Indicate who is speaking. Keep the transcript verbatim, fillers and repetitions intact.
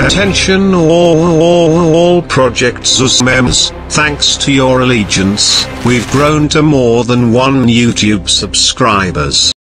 Speaker 1: Attention all, all, all Project Zeus members, thanks to your allegiance, we've grown to more than one YouTube subscribers.